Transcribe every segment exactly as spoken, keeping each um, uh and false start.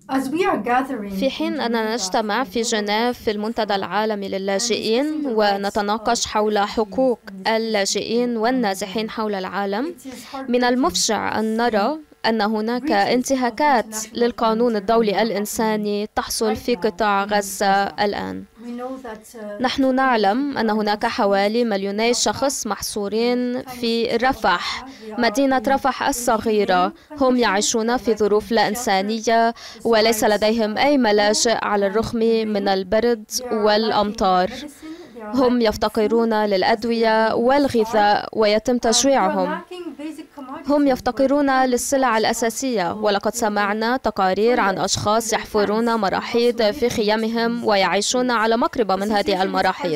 في حين أننا نجتمع في جنيف في المنتدى العالمي للاجئين ونتناقش حول حقوق اللاجئين والنازحين حول العالم، من المفجع أن نرى أن هناك انتهاكات للقانون الدولي الإنساني تحصل في قطاع غزة الآن. نحن نعلم أن هناك حوالي مليوني شخص محصورين في رفح، مدينة رفح الصغيرة. هم يعيشون في ظروف لا إنسانية وليس لديهم أي ملاجئ على الرغم من البرد والأمطار. هم يفتقرون للأدوية والغذاء ويتم تجويعهم. هم يفتقرون للسلع الأساسية، ولقد سمعنا تقارير عن أشخاص يحفرون مراحيض في خيامهم ويعيشون على مقربة من هذه المراحيض.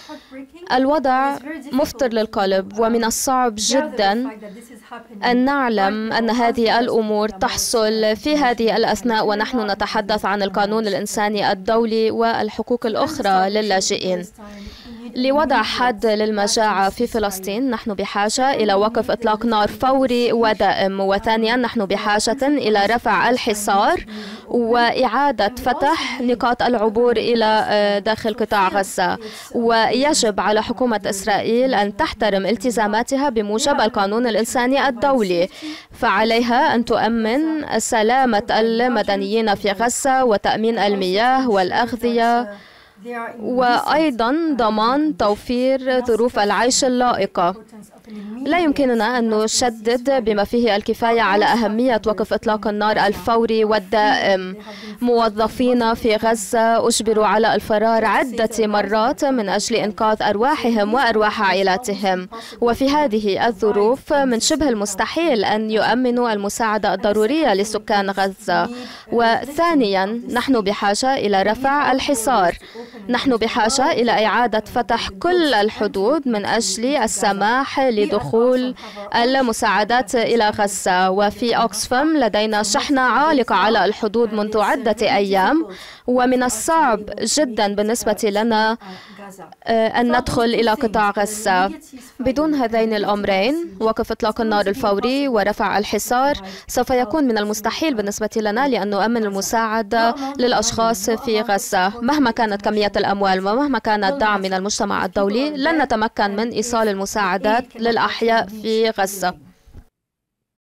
الوضع مفتر للقلب، ومن الصعب جدا أن نعلم أن هذه الأمور تحصل في هذه الأثناء ونحن نتحدث عن القانون الإنساني الدولي والحقوق الأخرى للاجئين. لوضع حد للمجاعة في فلسطين نحن بحاجة إلى وقف إطلاق نار فوري ودائم، وثانيا نحن بحاجة إلى رفع الحصار وإعادة فتح نقاط العبور إلى داخل قطاع غزة. ويجب على حكومة إسرائيل أن تحترم التزاماتها بموجب القانون الإنساني الدولي، فعليها أن تؤمن سلامة المدنيين في غزة وتأمين المياه والأغذية، وأيضا ضمان توفير ظروف العيش اللائقة. لا يمكننا أن نشدد بما فيه الكفاية على أهمية وقف إطلاق النار الفوري والدائم. موظفين في غزة أجبروا على الفرار عدة مرات من أجل إنقاذ أرواحهم وأرواح عائلاتهم، وفي هذه الظروف من شبه المستحيل أن يؤمنوا المساعدة الضرورية لسكان غزة. وثانيا نحن بحاجة إلى رفع الحصار. نحن بحاجة إلى إعادة فتح كل الحدود من أجل السماح لدخول المساعدات إلى غزة. وفي أوكسفام لدينا شحنة عالقة على الحدود منذ عدة أيام، ومن الصعب جدا بالنسبة لنا أن ندخل إلى قطاع غزة. بدون هذين الأمرين، وقف إطلاق النار الفوري ورفع الحصار، سوف يكون من المستحيل بالنسبة لنا لأن نؤمن المساعدة للأشخاص في غزة. مهما كانت كمية الأموال ومهما كان الدعم من المجتمع الدولي، لن نتمكن من إيصال المساعدات للأحياء في غزة.